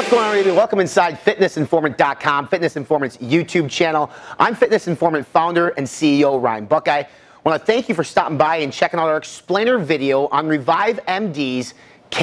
What's going on, everybody? Welcome inside FitnessInformant.com, Fitness Informant's YouTube channel. I'm Fitness Informant founder and CEO Ryan Buckeye. I want to thank you for stopping by and checking out our explainer video on Revive MD's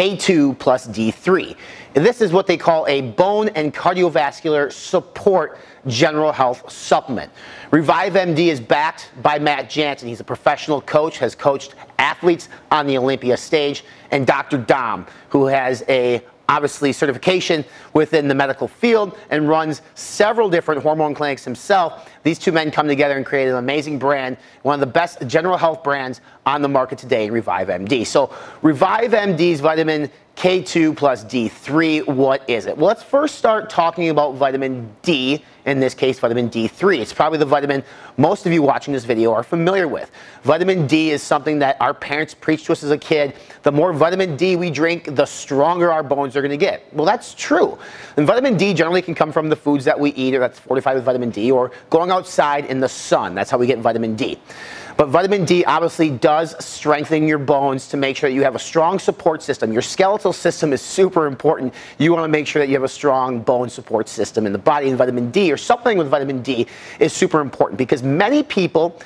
K2 plus D3. And this is what they call a bone and cardiovascular support general health supplement. Revive MD is backed by Matt Jansen. He's a professional coach, has coached athletes on the Olympia stage, and Dr. Dom, who has a obviously certification within the medical field and runs several different hormone clinics himself. These two men come together and create an amazing brand, one of the best general health brands on the market today, Revive MD. So Revive MD's vitamin K2 plus D3, what is it? Well, let's first start talking about vitamin D, in this case vitamin D3. It's probably the vitamin most of you watching this video are familiar with. Vitamin D is something that our parents preached to us as a kid. The more vitamin D we drink, the stronger our bones are going to get. Well, that's true. And vitamin D generally can come from the foods that we eat, or that's fortified with vitamin D, or going outside in the sun. That's how we get vitamin D. But vitamin D obviously does strengthen your bones to make sure that you have a strong support system. Your skeletal system is super important. You want to make sure that you have a strong bone support system in the body, and vitamin D or something with vitamin D is super important because many people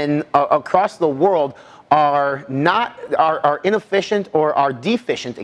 across the world are inefficient or are deficient,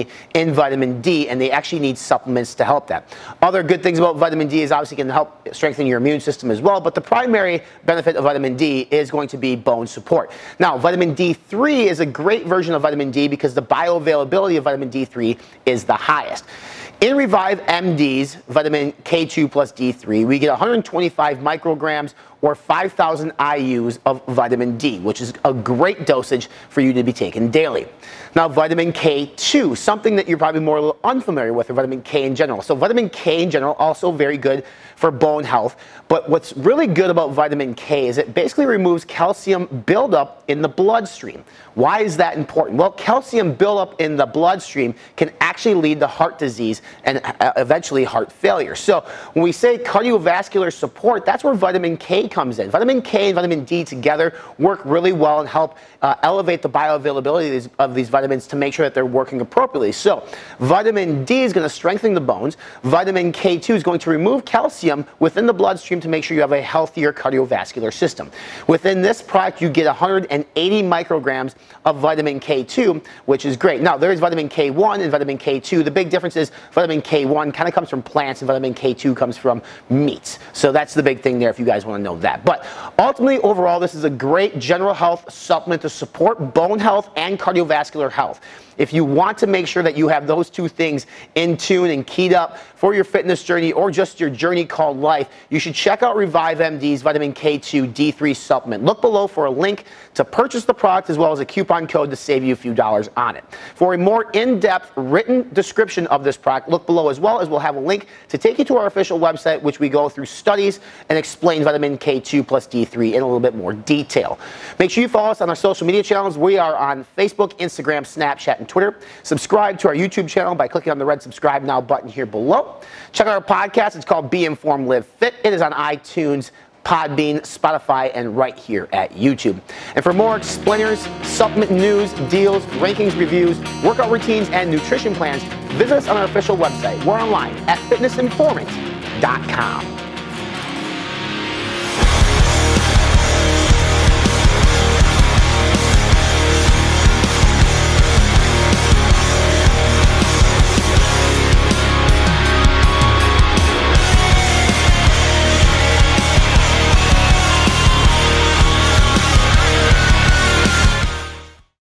in vitamin D, and they actually need supplements to help that. Other good things about vitamin D is obviously can help strengthen your immune system as well, but the primary benefit of vitamin D is going to be bone support. Now, vitamin D3 is a great version of vitamin D because the bioavailability of vitamin D3 is the highest. In Revive MD's vitamin K2 plus D3, we get 125 micrograms or 5,000 IUs of vitamin D, which is a great dosage for you to be taken daily. Now, vitamin K2, something that you're probably more unfamiliar with, or vitamin K in general. So vitamin K in general, also very good for bone health. But what's really good about vitamin K is it basically removes calcium buildup in the bloodstream. Why is that important? Well, calcium buildup in the bloodstream can actually lead to heart disease and eventually heart failure. So when we say cardiovascular support, that's where vitamin K comes in. Vitamin K and vitamin D together work really well and help elevate the bioavailability of these vitamins to make sure that they're working appropriately. So vitamin D is going to strengthen the bones. Vitamin K2 is going to remove calcium within the bloodstream to make sure you have a healthier cardiovascular system. Within this product, you get 180 micrograms of vitamin K2, which is great. Now, there is vitamin K1 and vitamin K2. The big difference is vitamin K1 kind of comes from plants and vitamin K2 comes from meats. So that's the big thing there if you guys want to know that. But ultimately, overall, this is a great general health supplement to support bone health and cardiovascular health. If you want to make sure that you have those two things in tune and keyed up for your fitness journey or just your journey called life, you should check out Revive MD's vitamin K2 D3 supplement. Look below for a link to purchase the product as well as a coupon code to save you a few dollars on it. For a more in-depth written description of this product, look below as well as we'll have a link to take you to our official website, which we go through studies and explain vitamin K2 plus D3 in a little bit more detail. Make sure you follow us on our social media channels. We are on Facebook, Instagram, Snapchat, and Twitter. Subscribe to our YouTube channel by clicking on the red subscribe now button here below. Check out our podcast. It's called Be Informed, Live Fit. It is on iTunes, Podbean, Spotify, and right here at YouTube. And for more explainers, supplement news, deals, rankings, reviews, workout routines, and nutrition plans, visit us on our official website. We're online at FitnessInformant.com.